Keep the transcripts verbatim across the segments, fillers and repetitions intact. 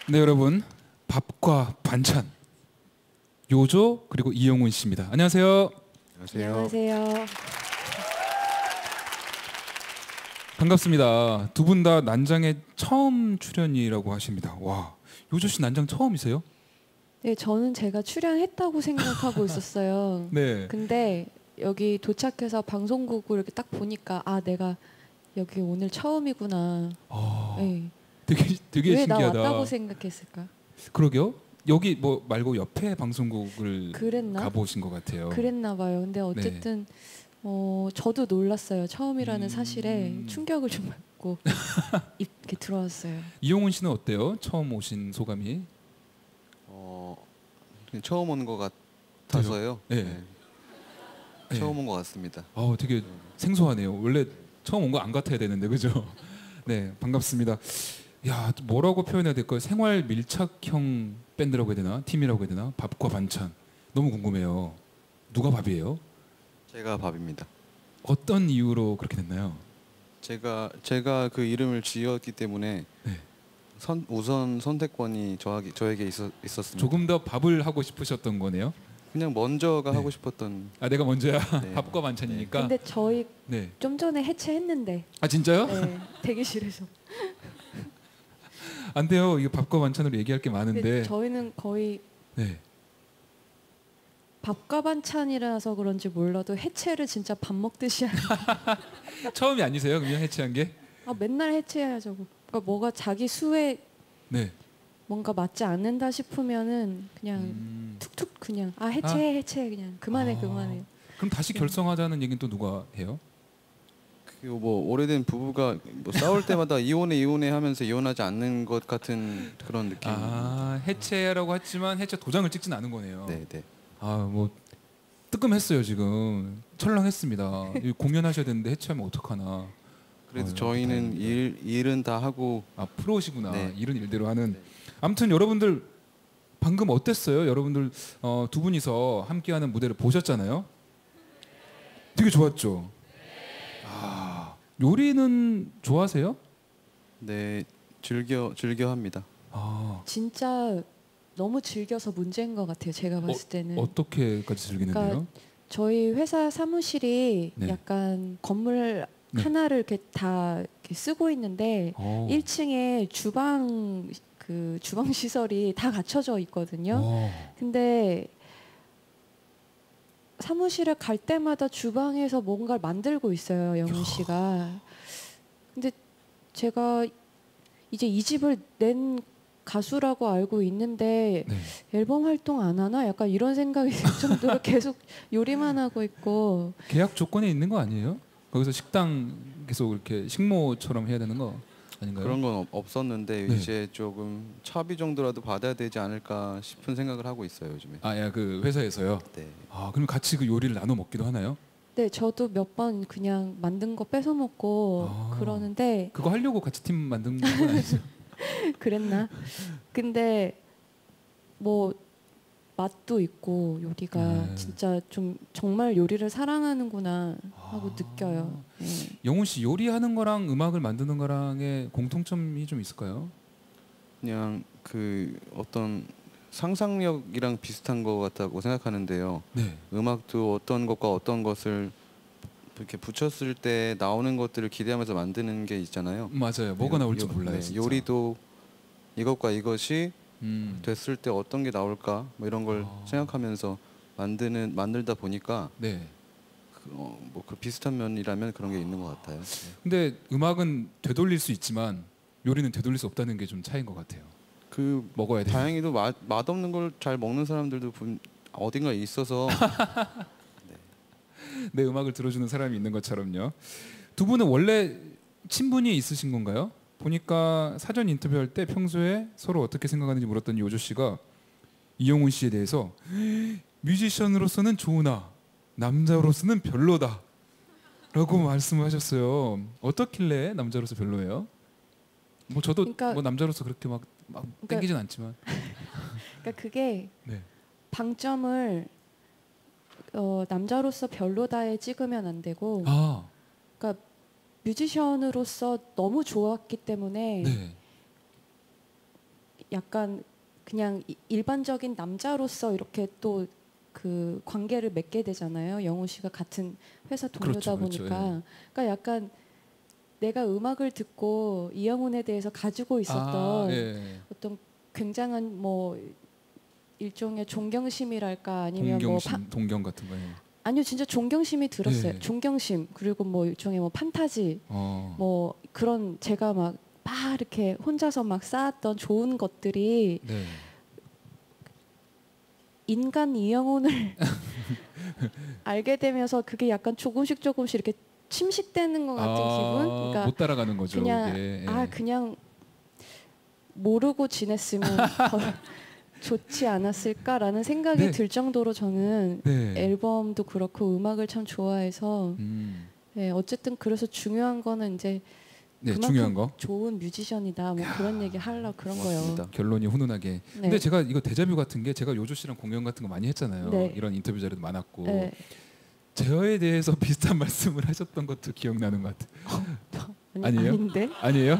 네, 여러분, 밥과 반찬 요조 그리고 이영훈 씨입니다. 안녕하세요. 안녕하세요. 반갑습니다. 두 분 다 난장에 처음 출연이라고 하십니다. 와, 요조 씨 난장 처음이세요? 네, 저는 제가 출연했다고 생각하고 있었어요. 네. 근데 여기 도착해서 방송국을 이렇게 딱 보니까 아, 내가 여기 오늘 처음이구나. 아, 네. 되게 되게 왜 나 신기하다. 왔다고 생각했을까? 그러게요. 여기 뭐 말고 옆에 방송국을 그랬나? 가보신 것 같아요. 그랬나 봐요. 근데 어쨌든 어, 저도 놀랐어요. 처음이라는 음. 사실에 충격을 좀 받고 이렇게 들어왔어요. 이영훈 씨는 어때요? 처음 오신 소감이? 어, 그냥 처음 온 것 같아서요. 네. 네. 네. 처음 온 것 같습니다. 아, 되게 생소하네요. 원래 처음 온 거 안 같아야 되는데 그죠? 네, 반갑습니다. 야, 뭐라고 표현해야 될까요? 생활 밀착형 밴드라고 해야 되나? 팀이라고 해야 되나? 밥과 반찬. 너무 궁금해요. 누가 밥이에요? 제가 밥입니다. 어떤 이유로 그렇게 됐나요? 제가 제가 그 이름을 지었기 때문에 네. 선, 우선 선택권이 저에게, 저에게 있었, 있었습니다. 조금 더 밥을 하고 싶으셨던 거네요. 그냥 먼저가 네. 하고 싶었던. 아, 내가 먼저야. 네. 밥과 반찬이니까. 근데 저희 네. 좀 전에 해체했는데. 아, 진짜요? 네, 대기실에서. 안 돼요. 이거 밥과 반찬으로 얘기할 게 근데 많은데. 저희는 거의 네. 밥과 반찬이라서 그런지 몰라도 해체를 진짜 밥 먹듯이 하는. 처음이 아니세요? 그냥 해체한 게? 아, 맨날 해체해야죠. 그러니까 뭐가 자기 수에 네. 뭔가 맞지 않는다 싶으면은 그냥 음. 툭툭 그냥 아 해체해 해체해 그냥 그만해 아. 그만해. 그럼 다시 결성하자는 얘기는 또 누가 해요? 그리고 뭐 오래된 부부가 뭐 싸울 때마다 이혼해 이혼해 하면서 이혼하지 않는 것 같은 그런 느낌. 아, 해체라고 했지만 해체 도장을 찍진 않은 거네요. 네, 네. 아, 뭐 뜨끔했어요 지금. 철렁했습니다. 이거 공연하셔야 되는데 해체하면 어떡하나. 그래도 어, 저희는 다행이다. 일 일은 다 하고. 아, 프로시구나. 네. 일은 일대로 하는. 네. 아무튼 여러분들 방금 어땠어요? 여러분들 어, 두 분이서 함께하는 무대를 보셨잖아요. 되게 좋았죠. 아, 요리는 좋아하세요? 네, 즐겨 즐겨 합니다. 아, 진짜 너무 즐겨서 문제인 것 같아요. 제가 봤을 때는. 어떻게까지 즐기는데요? 그러니까 저희 회사 사무실이 네. 약간 건물 네. 하나를 이렇게 다 이렇게 쓰고 있는데 어. 일 층에 주방 그 주방 시설이 다 갖춰져 있거든요. 어. 근데 사무실에 갈 때마다 주방에서 뭔가를 만들고 있어요, 영훈 씨가. 근데 제가 이제 이 집을 낸 가수라고 알고 있는데 네. 앨범 활동 안 하나? 약간 이런 생각이 들 정도로 계속 요리만 하고 있고. 계약 조건에 있는 거 아니에요? 거기서 식당 계속 이렇게 식모처럼 해야 되는 거 아닌가요? 그런 건 없- 없었는데 네. 이제 조금 차비 정도라도 받아야 되지 않을까 싶은 생각을 하고 있어요 요즘에. 아, 야, 그 회사에서요. 네. 아, 그럼 같이 그 요리를 나눠 먹기도 하나요? 네, 저도 몇 번 그냥 만든 거 뺏어 먹고 아. 그러는데 그거 하려고 같이 팀 만든 건 아니죠? 그랬나? 근데 뭐 맛도 있고 요리가 네. 진짜 좀 정말 요리를 사랑하는구나 하고 아. 느껴요. 네. 영훈 씨 요리하는 거랑 음악을 만드는 거랑의 공통점이 좀 있을까요? 그냥 그 어떤 상상력이랑 비슷한 것 같다고 생각하는데요. 네. 음악도 어떤 것과 어떤 것을 이렇게 붙였을 때 나오는 것들을 기대하면서 만드는 게 있잖아요. 맞아요. 뭐가 요- 나올지 요- 몰라요. 네, 진짜. 요리도 이것과 이것이 음. 됐을 때 어떤 게 나올까 뭐 이런 걸 아. 생각하면서 만드는 만들다 보니까 네. 그, 어, 뭐그 비슷한 면이라면 그런 게 있는 것 같아요. 네. 근데 음악은 되돌릴 수 있지만 요리는 되돌릴 수 없다는 게 좀 차이인 것 같아요. 그 먹어야 돼요. 다행히도 맛 맛없는 걸 잘 먹는 사람들도 분- 어딘가에 있어서 내 음악을 들어주는 사람이 있는 것처럼요. 두 분은 원래 친분이 있으신 건가요? 보니까 사전 인터뷰할 때 평소에 서로 어떻게 생각하는지 물었던 요조 씨가 이영훈 씨에 대해서 뮤지션으로서는 좋으나 남자로서는 별로다 라고 말씀을 하셨어요. 어떻길래 남자로서 별로예요? 뭐 저도 그러니까- 뭐 남자로서 그렇게 막, 막 그러니까- 땡기진 않지만 그러니까 그게 네. 방점을 어, 남자로서 별로다에 찍으면 안 되고 아, 그러니까 뮤지션으로서 너무 좋았기 때문에 네. 약간 그냥 이- 일반적인 남자로서 이렇게 또 그 관계를 맺게 되잖아요. 영훈 씨가 같은 회사 동료다 그렇죠, 그렇죠. 보니까, 그러니까 약간 내가 음악을 듣고 이영훈에 대해서 가지고 있었던 아, 예. 어떤 굉장한 뭐 일종의 존경심이랄까 아니면 뭐 파, 동경심, 동경 같은 거예요. 아니요 진짜 존경심이 들었어요. 예. 존경심 그리고 뭐 일종의 뭐 판타지 어. 뭐 그런 제가 막 막 이렇게 혼자서 막 쌓았던 좋은 것들이 네. 인간 이영훈을 알게 되면서 그게 약간 조금씩 조금씩 이렇게 침식되는 것 같은 아, 기분. 그러니까 못 따라가는 거죠. 그냥 이게. 예. 아 그냥 모르고 지냈으면 더 좋지 않았을까라는 생각이 네. 들 정도로 저는 네. 앨범도 그렇고 음악을 참 좋아해서 음. 네, 어쨌든 그래서 중요한 거는 이제 네, 그만큼 중요한 거. 좋은 뮤지션이다 뭐 그런 얘기 하려고 그런 거예요. 고맙습니다. 결론이 훈훈하게. 네. 근데 제가 이거 데자뷰 같은 게 제가 요조 씨랑 공연 같은 거 많이 했잖아요. 네. 이런 인터뷰 자료도 많았고. 네. 저에 대해서 비슷한 말씀을 하셨던 것도 기억나는 것 같아요. 아니, 아니에요? 아닌데? 아니에요?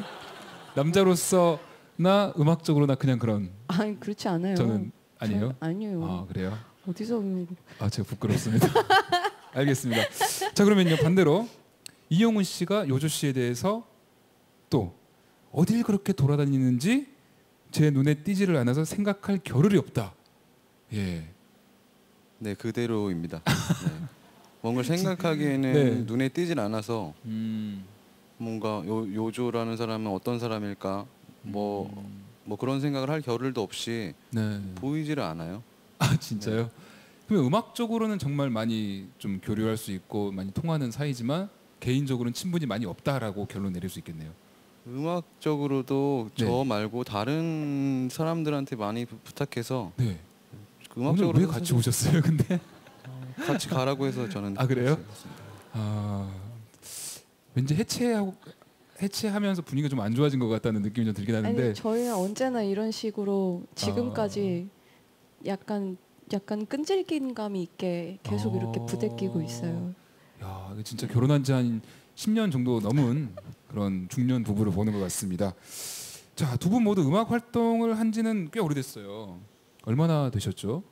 남자로서나 음악적으로나 그냥 그런. 아니 그렇지 않아요. 저는 아니에요? 저, 아니요. 아, 그래요? 어디서 아, 제가 부끄럽습니다. 알겠습니다. 자, 그러면요 반대로 이영훈 씨가 요조 씨에 대해서 또 어딜 그렇게 돌아다니는지 제 눈에 띄지를 않아서 생각할 겨를이 없다. 예. 네, 그대로입니다. 네. 뭔가 생각하기에는 네. 눈에 띄질 않아서 음. 뭔가 요, 요조라는 사람은 어떤 사람일까 뭐 뭐 그런 생각을 할 겨를도 없이 네. 보이지를 않아요. 아, 진짜요? 그러면 음악적으로는 정말 많이 좀 교류할 수 있고 많이 통하는 사이지만 개인적으로는 친분이 많이 없다라고 결론 내릴 수 있겠네요. 음악적으로도 네. 저 말고 다른 사람들한테 많이 부, 부탁해서 네. 그 오늘 음악적으로 왜 같이 오셨어요? 근데 같이 가라고 해서 저는 아, 그래요? 그랬습니다. 아, 왠지 해체하고 해체하면서 분위기가 좀 안 좋아진 것 같다는 느낌이 좀 들긴 하는데. 아니 저희는 언제나 이런 식으로 지금까지 아. 약간 약간 끈질긴 감이 있게 계속 이렇게 아. 부대끼고 있어요. 야, 이게 진짜 결혼한 지 한 십 년 정도 넘은 그런 중년 부부를 보는 것 같습니다. 자, 두 분 모두 음악 활동을 한 지는 꽤 오래됐어요. 얼마나 되셨죠?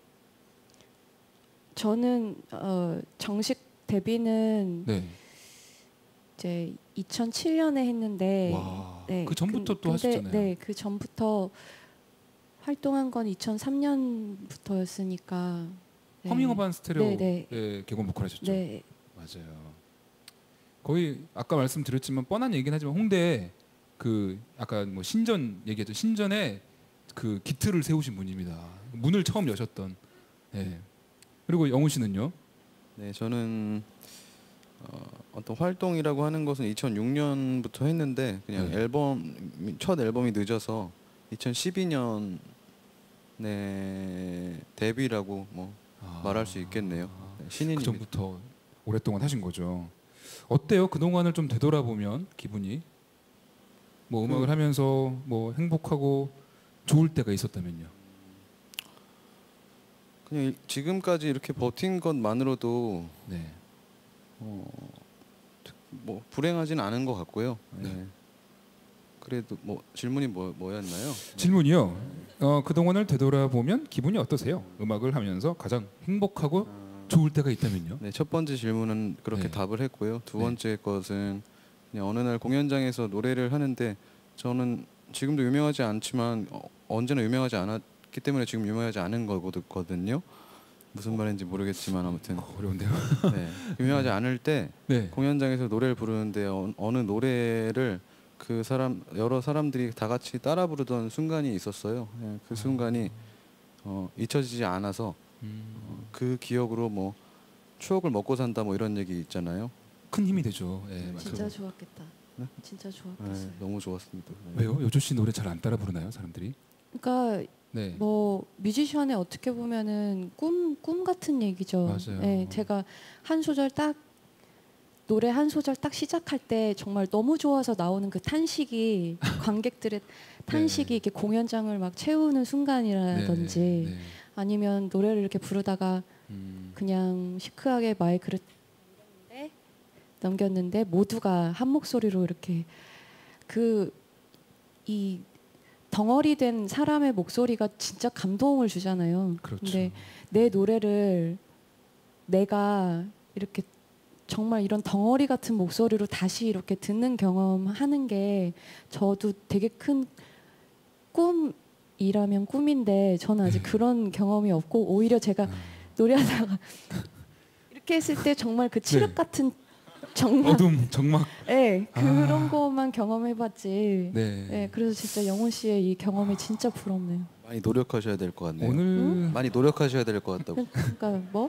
저는 어, 정식 데뷔는 네. 이제 이천칠 년에 했는데 와, 네, 그 전부터 근- 또 근데, 하셨잖아요. 네, 그 전부터 활동한 건 이천삼 년부터였으니까. 네. 허밍어반 스테레오 네, 네. 에 개건 보컬 하셨죠? 네, 맞아요. 거의 아까 말씀드렸지만 뻔한 얘기긴 하지만 홍대 그 아까 뭐 신전 얘기했죠. 신전에 그 기틀을 세우신 분입니다. 문을 처음 여셨던. 네. 그리고 영훈 씨는요? 네, 저는 어, 어떤 활동이라고 하는 것은 이천육 년부터 했는데 그냥 네. 앨범 첫 앨범이 늦어서 이천십이 년에 데뷔라고 뭐 아, 말할 수 있겠네요. 네, 그 신인입니다. 전부터 오랫동안 하신 거죠. 어때요? 그 동안을 좀 되돌아보면 기분이 뭐 음악을 그- 하면서 뭐 행복하고 좋을 때가 있었다면요. 그냥 이- 지금까지 이렇게 버틴 것만으로도 네. 어, 뭐 불행하진 않은 것 같고요. 네. 그래도 뭐 질문이 뭐 뭐였나요? 질문이요. 어, 그 동안을 되돌아보면 기분이 어떠세요? 음악을 하면서 가장 행복하고 좋을 때가 있다면요. 네, 첫 번째 질문은 그렇게 네. 답을 했고요. 두 네. 번째 것은 그냥 어느 날 공연장에서 노래를 하는데 저는 지금도 유명하지 않지만 어, 언제나 유명하지 않았기 때문에 지금 유명하지 않은 거거든요. 무슨 말인지 모르겠지만 아무튼 어, 어려운데요. 네, 유명하지 않을 때 네. 공연장에서 노래를 부르는데 어, 어느 노래를 그 사람 여러 사람들이 다 같이 따라 부르던 순간이 있었어요. 예, 그 순간이 어, 잊혀지지 않아서 음, 어, 그 기억으로 뭐 추억을 먹고 산다 뭐 이런 얘기 있잖아요. 큰 힘이 되죠. 예, 맞아요. 진짜 좋았겠다. 네? 진짜 네, 좋았겠어요. 너무 좋았습니다. 네. 왜요? 요조 씨 노래 잘 안 따라 부르나요, 사람들이? 그러니까 네. 뭐 뮤지션의 어떻게 보면은 꿈, 꿈 같은 얘기죠. 맞아요. 네, 제가 한 소절 딱 노래 한 소절 딱 시작할 때 정말 너무 좋아서 나오는 그 탄식이 관객들의 탄식이 이렇게 공연장을 막 채우는 순간이라든지 네, 네. 아니면 노래를 이렇게 부르다가 음, 그냥 시크하게 마이크를 넘겼는데, 넘겼는데 모두가 한 목소리로 이렇게 그 이 덩어리 된 사람의 목소리가 진짜 감동을 주잖아요. 그렇죠. 근데 내 노래를 내가 이렇게 정말 이런 덩어리 같은 목소리로 다시 이렇게 듣는 경험하는 게 저도 되게 큰 꿈이라면 꿈인데 저는 아직 네. 그런 경험이 없고 오히려 제가 음. 노래하다가 이렇게 했을 때 정말 그 칠흑 네. 같은 정말 어둠 정막. 네, 그런 아. 것만 경험해봤지. 네. 네, 그래서 진짜 영훈 씨의 이 경험이 진짜 부럽네요. 많이 노력하셔야 될 것 같네요. 오늘 많이 노력하셔야 될 것 같다고. 그러니까 뭐?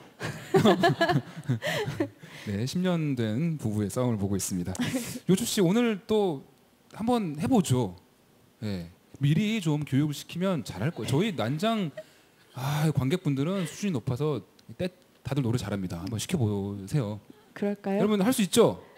네, 십 년 된 부부의 싸움을 보고 있습니다. 요조 씨 오늘 또 한번 해보죠. 네, 미리 좀 교육을 시키면 잘할 거예요. 저희 난장 아, 관객분들은 수준이 높아서 때 다들 노래 잘합니다. 한번 시켜보세요. 그럴까요? 여러분 할 수 있죠?